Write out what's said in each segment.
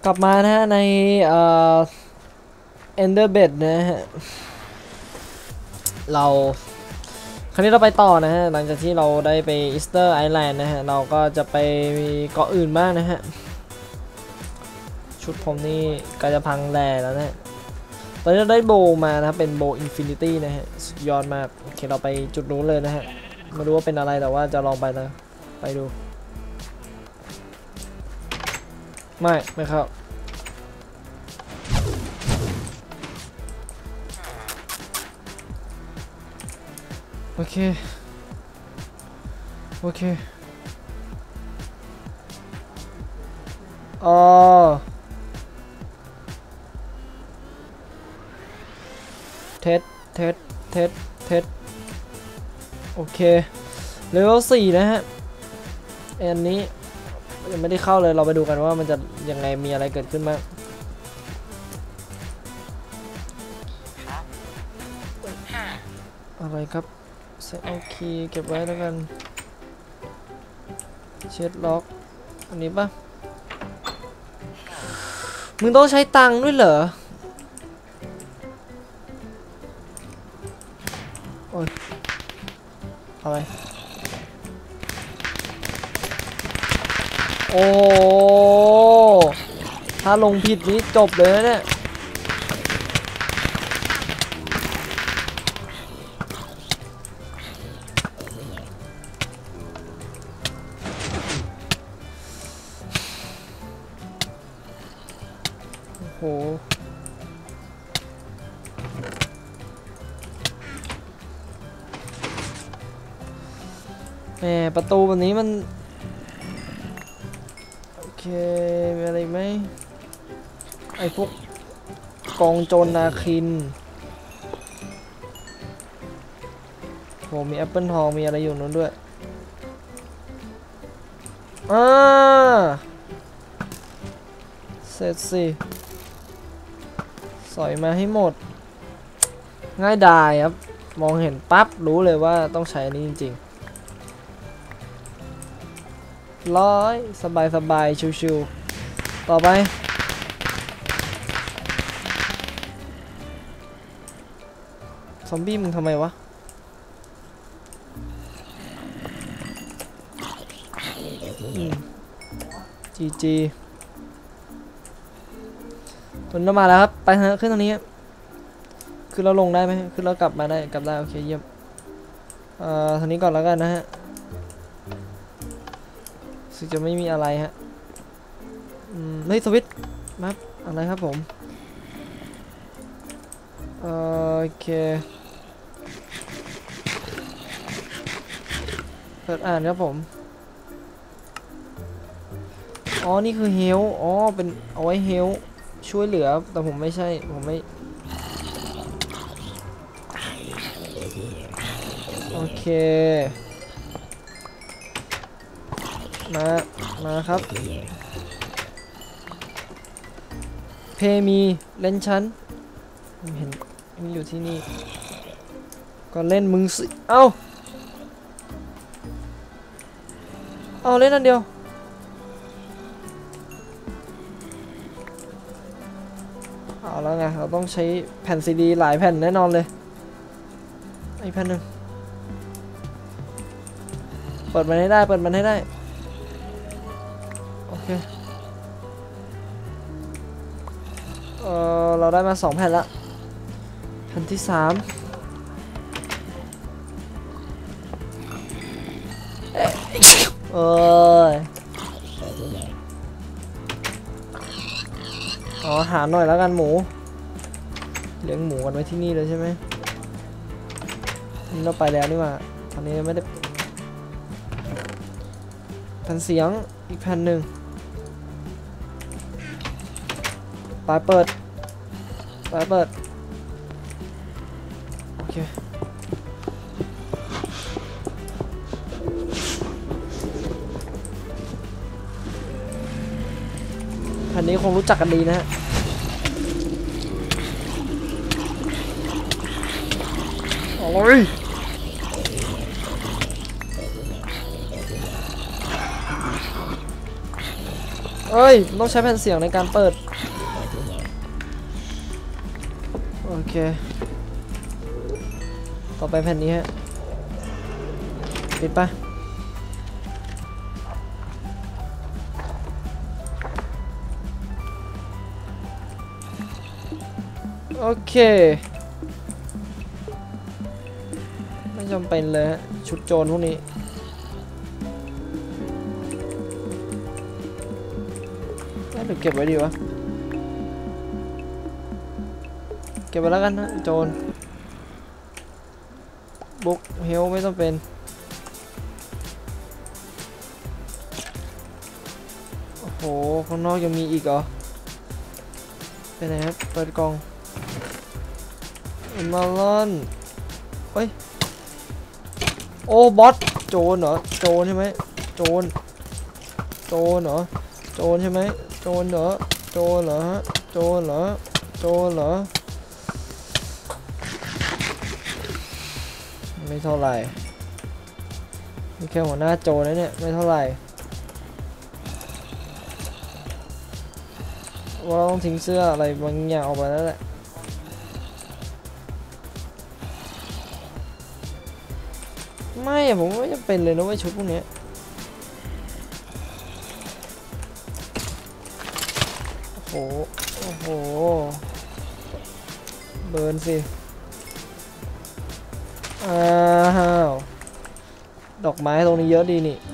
กลับมานะฮะในEnderbed นะฮะครั้งนี้เราไปต่อนะฮะหลังจากที่เราได้ไปอีสเตอร์ไอแลนด์นะฮะเราก็จะไปเกาะอื่นบ้างนะฮะชุดผมนี่ก็จะพังแหล่แล้วนะฮะตอนนี้เราได้โบมานะครับเป็นโบอินฟินิตี้นะฮะสุดยอดมากโอเคเราไปจุดนู้นเลยนะฮะไม่รู้ว่าเป็นอะไรแต่ว่าจะลองไปนะไปดูไม่เข้าโอเคอ๋อเทสโอเคเลเวล4นะฮะอันนี้ยังไม่ได้เข้าเลยเราไปดูกันว่ามันจะยังไงมีอะไรเกิดขึ้นบ้างอะไรครับเซตเอาคีย์เก็บไว้แล้วกันเช็ดล็อกอันนี้ปะมึงต้องใช้ตังค์ด้วยเหรอโอ้ยอะไรโอ้ถ้าลงผิดนี้จบเลยนะเนี่ยโหแหมประตูแบบนี้มันโอเคมีอะไรไหมไอ้พวกกองโจรนาคินโหมีแอปเปิลทองมีอะไรอยู่นู้นด้วยเสร็จสิสอยมาให้หมดง่ายดายครับมองเห็นปั๊บรู้เลยว่าต้องใช้อันนี้จริงๆร้อยสบายชิวๆต่อไปซอมบี้มึงทำไมวะจีตุนน้ำมาแล้วครับไปฮะขึ้นตรงนี้คือเราลงได้ไหมคือเรากลับมาได้โอเคเยี่ยมทางนี้ก่อนแล้วกันนะฮะซึ่งจะไม่มีอะไรฮะเฮ้ยสวิตช์มาอะไรครับผมโอเคเปิดอ่านครับผมอ๋อนี่คือเฮลอ๋อเป็นเอาไว้เฮลช่วยเหลือแต่ผมไม่ใช่ผมไม่โอเคมาครับเพมีเล่นชั้นเห็นมันอยู่ที่นี่ก็เล่นมึงสิเอาเล่นอันเดียวเอาแล้วไงเราต้องใช้แผ่นซีดีหลายแผ่นแน่นอนเลยอีกแผ่นหนึ่งเปิดมันให้ได้โอเคเราได้มา2แผ่นละแผ่นที่3หาหน่อยแล้วกันหมูเลี้ยงหมูกันไว้ที่นี่เลยใช่ไหมนี่เราไปแล้วนี่ว่าตอนนี้ไม่ได้แผ่นเสียงอีกแผ่นหนึ่งปลายเปิดโอเคแผ่นนี้คงรู้จักกันดีนะฮะโอ้ย เเอ้ยต้องใช้แผ่นเสียงในการเปิดโอเคต่อไปแผ่นนี้ฮะปิดปะโอเคไม่จำเป็นเลยฮะชุดโจรพวกนี้หรือเก็บไว้ดีวะเก็บไว้แล้วกันนะโจรบุ๊กเฮลไม่ต้องเป็นโอ้โหข้างนอกยังมีอีกเหรอไปไหนครับเปิดกล่องมาลอนเฮ้ยโอ้บอสโจรเหรอโจรใช่ไหมโจรโจรเหรอโจรใช่ไหมโจรเหรอโจรเหรอโจรเหรอโจรเหรอไม่เท่าไหร่นี่แค่หัวหน้าโจรนะเนี่ยไม่เท่าไหร่ว่าเราต้องทิ้งเสื้ออะไรบางอย่างออกไปแล้วแหละไม่ผมไม่จำเป็นเลยนะว่าชุดพวกนี้โอ้โหเบิร์นสิอ้าวดอกไม้ตรงนี้เยอะดีนี่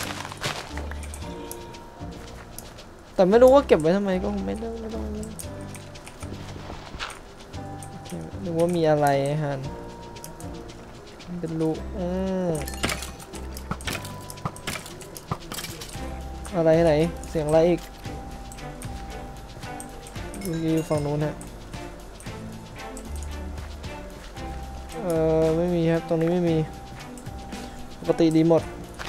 แต่ไม่รู้ว่าเก็บไว้ทำไมก็ไม่ต้องนึกว่ามีอะไรฮันเป็นรูอะไรไหนเสียงอะไรอีกอยู่ฝั่งนู้นฮะไม่มีครับตรงนี้ไม่มีปกติดีหมด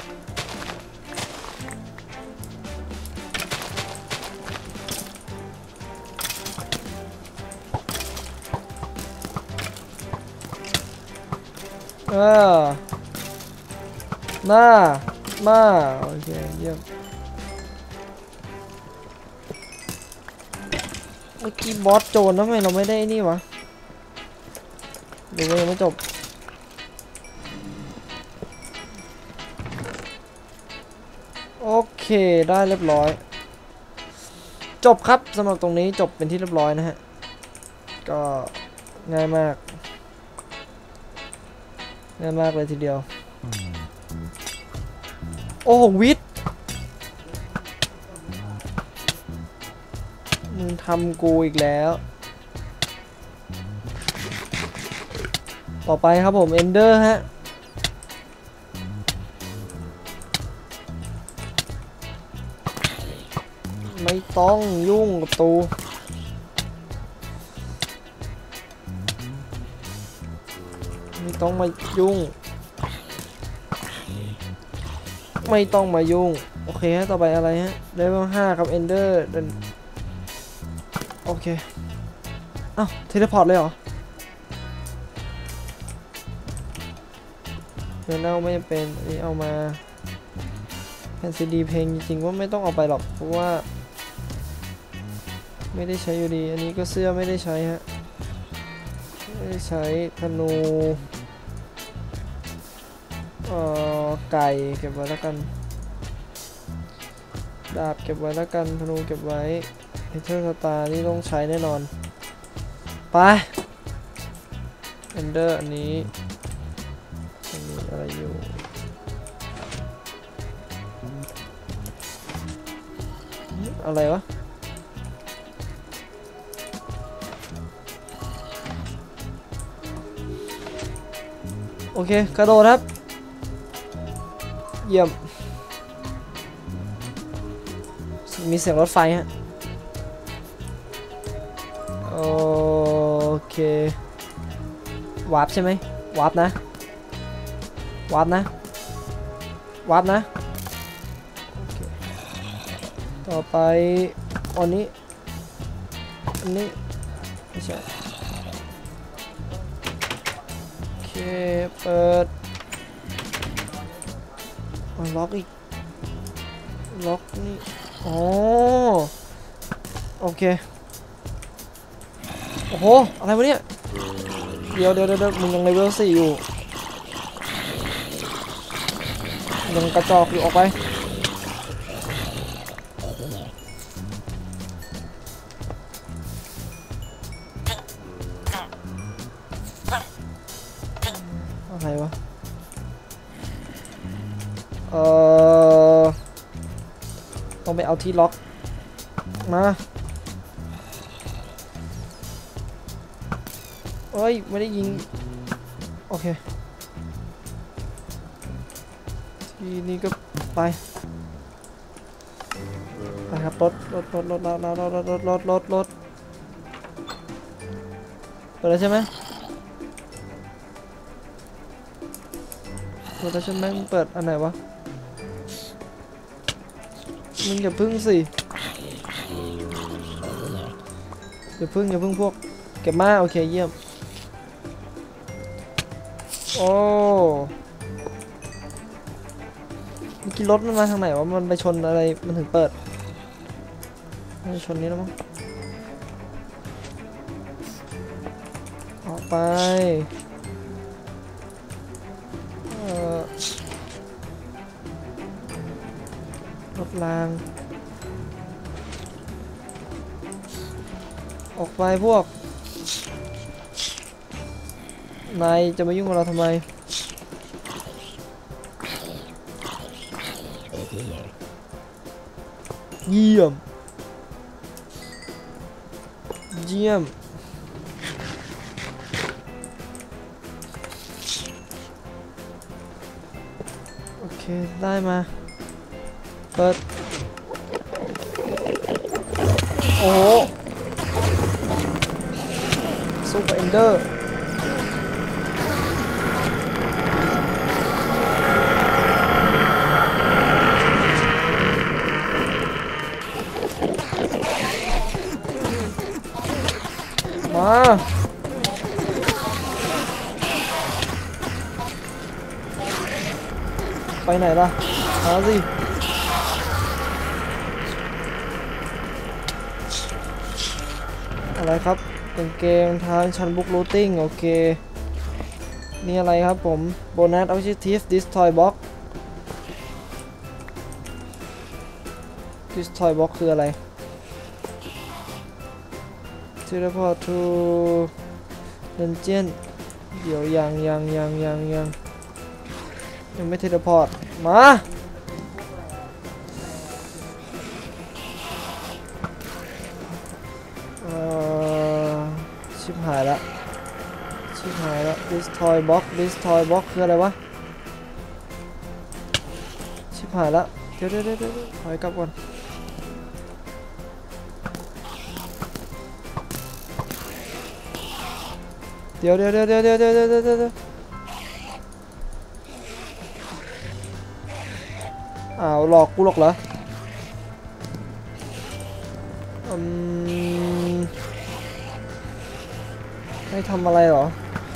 มาโอเคเยี่ยมเมื่อกี้บอสโจรทำไมเราไม่ได้นี่วะดูยังไม่จบโอเคได้เรียบร้อยจบครับสำหรับตรงนี้จบเป็นที่เรียบร้อยนะฮะก็ง่ายมากเลยทีเดียวโอ้วิทย์มึงทำกูอีกแล้วต่อไปครับผมเอนเดอร์ฮะไม่ต้องยุ่งกับตูไม่ต้องมายุ่งไม่ต้องมายุ่งโอเคฮะต่อไปอะไรฮะเลเวล5ครับเอนเดอร์โอเคอ้าวเทเลพอร์ตเลยเหรอเดี๋ยวเอาไม่เป็นอันนี้เอามาแผ่นซีดีเพลงจริงๆว่าไม่ต้องเอาไปหรอกเพราะว่าไม่ได้ใช้อยู่ดีอันนี้ก็เสื้อไม่ได้ใช้ฮะไม่ได้ใช้ธนูไก่เก็บไว้แล้วกันดาบเก็บไว้แล้วกันธนูเก็บไว้เฮเทอร์สตาร์นี่ต้องใช้แน่นอนไปเอนเดอร์อันนี้อะไรอยู่อะไรวะโอเคกระโดดครับเยี่ยมมีเสียงรถไฟฮะโอเควาร์ปใช่ไหมวาร์ปนะโอเคต่อไปอันนี้ไม่ใช่โอเคเปิดล็อกอีกล็อกนี่อ๋อโอเคโอ้โหอะไรวะเนี่ยเดี๋ยวมึงยังเลเวล4อยู่ยังกระจอกอยู่ออกไปอะไรวะต้องไปเอาที่ล็อกมาเอ้ยไม่ได้ยิงโอเคทีนี้ก็ไปครับรถเปิดแล้วใช่ไหมเปิดแล้วใช่ไหมเปิดอันไหนวะมึงอย่าพึ่งสิอย่าพึ่งพวกเก็บมาโอเคเยี่ยมโอ้เมื่อกี้รถมันมาทางไหนวะมันไปชนอะไรมันถึงเปิดมันชนนี้แล้วมั้งออกไปรถรางออกไปพวกนายจะมายุ่งกับเราทำไมเยี่ยมโอเคได้มาเปิดโอ้โหซูเปอร์เอนเดอร์มาไปไหนล่ะมาสิอะไรครับกางเกงทางชั้นบุกรูติ้งโอเคนี่อะไรครับผมโบนัสออบเจกตีฟดิสทอยบ็อกคืออะไรteleport to dungeon เดี๋ยวยังไม่เทเลพอร์ตมาชิบหายละ destroy box คืออะไรวะชิบหายละเดี๋ยวถอยกลับก่อนเดี๋ยวอ้าวหลอกกูหรอกเหรอไม่ทำอะไรหรอ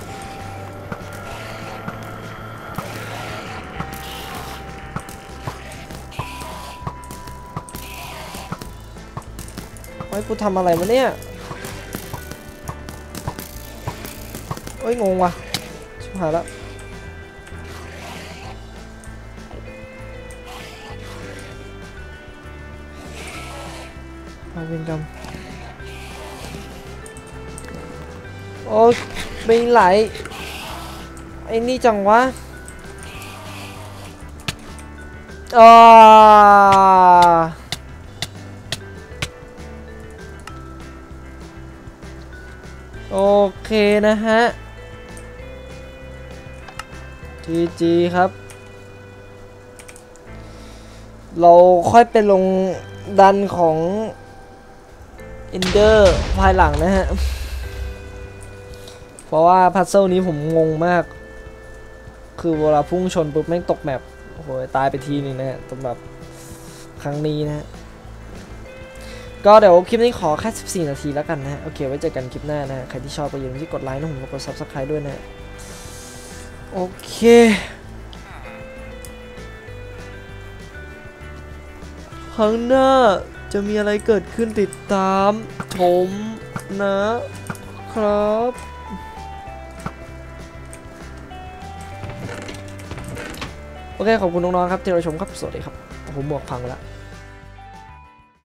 ไอ้กูทำอะไรมาเนี่ยเอ้ยงงว่ะชิบหายแล้วเอาเป็นกรรมโอ้ไม่ไหลไอ้นี่จังวะโอเคนะฮะจีครับเราค่อยไปลงดันของเอนเดอร์ภายหลังนะฮะเพราะว่าพัซเซิลนี้ผมงงมากคือเวลาพุ่งชนปุ๊บแม่งตกแมปโอ้โหตายไปทีนึงนะฮะสำหรับครั้งนี้นะฮะก็เดี๋ยวคลิปนี้ขอแค่14 นาทีแล้วกันนะฮะโอเคไว้เจอกันคลิปหน้านะฮะใครที่ชอบก็อย่าลืมที่กดไลค์นะผมกด Subscribe ด้วยนะโอเคข้างหน้าจะมีอะไรเกิดขึ้นติดตามชมนะครับโอเคขอบคุณน้องๆครับที่เราชมครับสวัสดีครับผมหมวกพังแล้ว